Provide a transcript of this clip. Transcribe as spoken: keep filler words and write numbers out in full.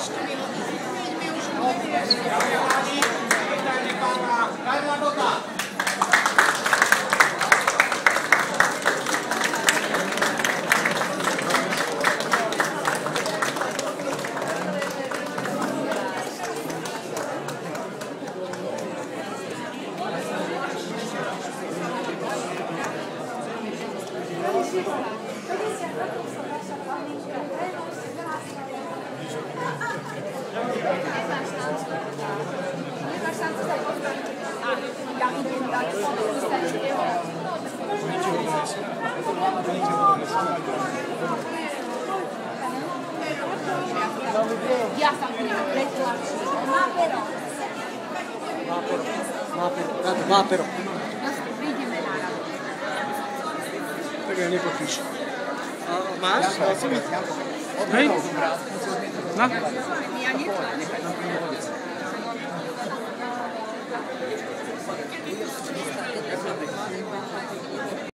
Ja sam letila Mapero. Mapero, Mapero, rado, Mapero. Vidíme naravno. Tak ja lijepo piše. A, máš? Hej? Na?